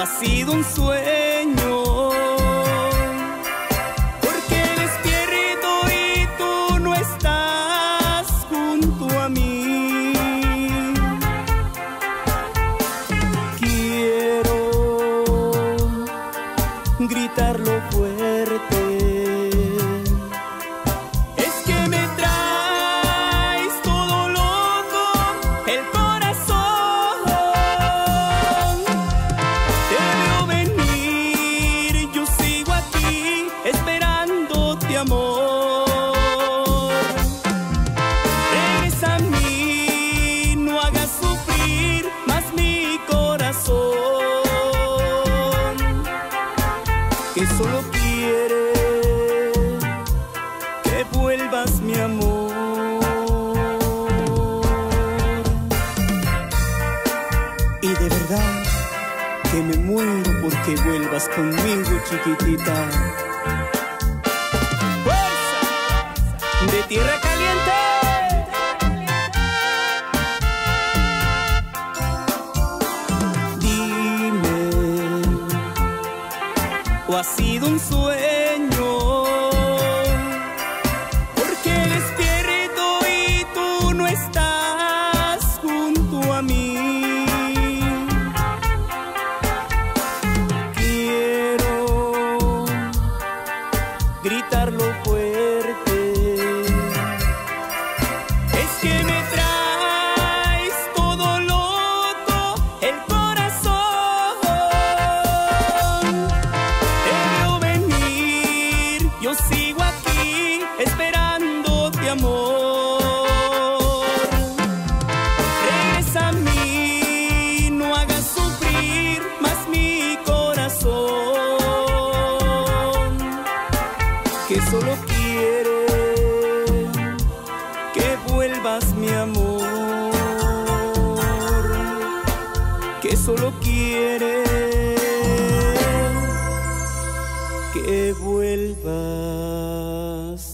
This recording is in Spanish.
ha sido un sueño, porque despierto y tú no estás junto a mí. Quiero gritarlo fuerte, es que me traes todo loco el corazón. Te veo venir, yo sigo aquí esperándote, amor. Regresa a mí, no hagas sufrir más mi corazón, que solo quiere que vuelvas, mi amor. Y de verdad que me muero porque vuelvas conmigo, chiquitita. ¡Fuerza! De tierra caliente. Dime, ¿o ha sido un sueño? Porque despierto y tú no estás junto a mí. Quiero gritarlo fuerte, es que me traes todo loco el corazón. Te veo venir, yo sigo aquí esperándote, amor. Regresa a mí, no hagas sufrir más mi corazón, que solo quiere que vuelvas, mi amor, que solo quiere que vuelvas.